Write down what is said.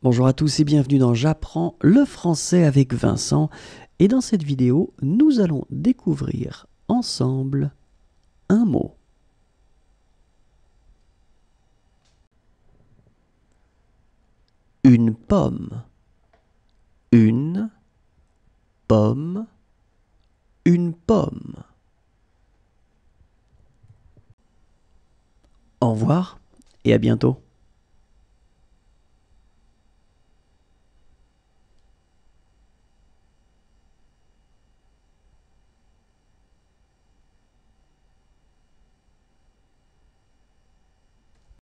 Bonjour à tous et bienvenue dans J'apprends le français avec Vincent. Et dans cette vidéo, nous allons découvrir ensemble un mot. Une pomme. Une pomme. Une pomme. Au revoir et à bientôt.